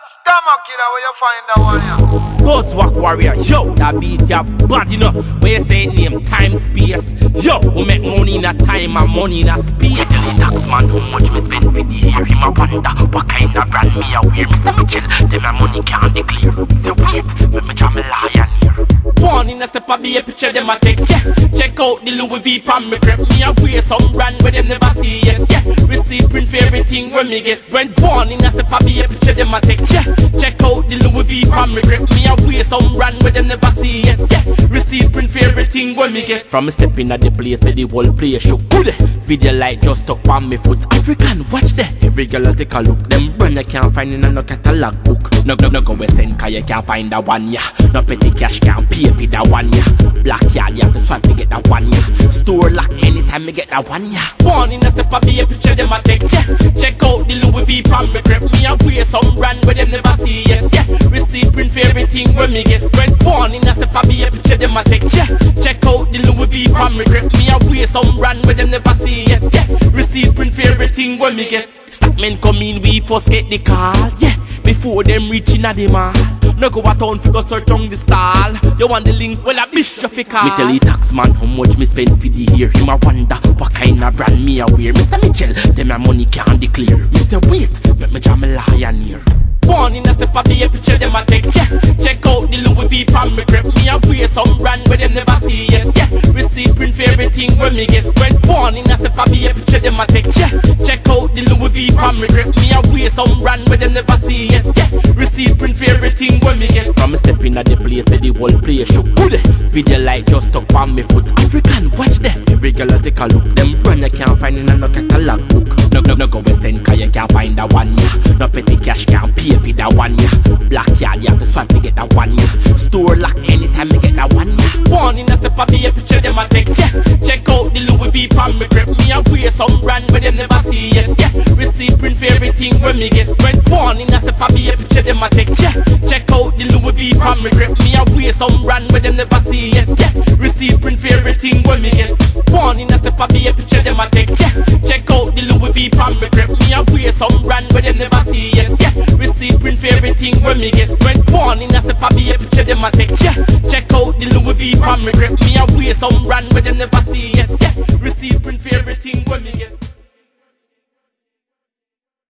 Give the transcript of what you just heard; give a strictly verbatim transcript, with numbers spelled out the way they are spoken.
Stomach killer, where you find that one, yeah? Buzzwalk warrior, yo, that beat your body, no. Where you say name, time, space. Yo, we make money in a time and money in a space. Me tell the tax man how much me spend for the year. Him a wonder what kind of brand me a wear. Mister Mitchell, them a money can't declare. Say wait, let me jam a lion here. Born in a step of be a picture them a take, yeah. Check out the Louis V from me grip. Me a wear some brand where them never see yet, yeah. Receive print for everything when me get. When born in a step of be a picture them a take, yeah. Check out the Louis V from me grip. Me a wear some brand where them never see yet, yeah. Receive print for everything when me get. From me stepping at the place, say the whole place show good. Video light just stuck on me foot. African, watch that. Every girl take a look. Them brand you can't find in a no catalog book. No, no, no go we send cause you can't find that one, yeah. No petty cash can't pay for that one, yeah. Black yard, you have to swipe to get that one, yeah. Store lock anytime you get that one, yeah. Born in a step of be a picture them a take, yeah. Check out the Louis V from me grip. Me a wear some brand where them never see yet, yeah. Receive print for everything when me get. When born in a step of be a picture them a take, yeah. Check out the Louis V from me grip. Me a wear some brand where them never see yet, yeah. Receive print for everything when me get. Stop men come in, we first get the call, yeah. Before them reaching at the mall. No go a town fi go search on the stall. You want the link? Well a bitch you fi call. Me tell the tax man how much me spend for the year. Him a wonder what kind of brand me a wear. Mister Mitchell, them a money can't declare. Me say wait, let me jam a lion here. Born in a step of be a picture them a take, yeah. Check out the Louis V from me grip. Me a wear some brand where them never see yet, yeah. Receive print for everything when me get. When born in a step of be a picture them a take, yeah. Check out the Louis V from me grip. Me a wear some brand where them never see yet, yeah. Receive print for everything when me get. From me stepping at the place, say the whole place show good. Video light just stuck on me foot. African, watch that. Every girl take a look. Them brand you can't find in a no catalog book. No, no, no go we send cause you can't find that one, yeah. No petty cash can't pay for that one, yeah. Black yard, you have to swipe to get that one, yeah. Store lock anytime you get that one, yeah. Born in a step of be a picture them a take, yeah. Check out the Louis V from me grip. Me a wear some brand where them never see yet, yeah. Receive print for everything when me get. When born in a step of be a picture them a take, yeah. Check out the Louis V from me grip. Me a wear some brand where them never see yet, yeah. Receive print for everything when me get. Born in a step of be a picture them a take, yeah. Check out the Louis V from me grip. Me a wear some brand where them never see yet, yeah. Receive print for everything when me get. When born in a step of be a picture them a take, yeah. Check out the Louis V from me grip. Me a wear some brand where them never see yet, yeah. Receive print for everything when me get.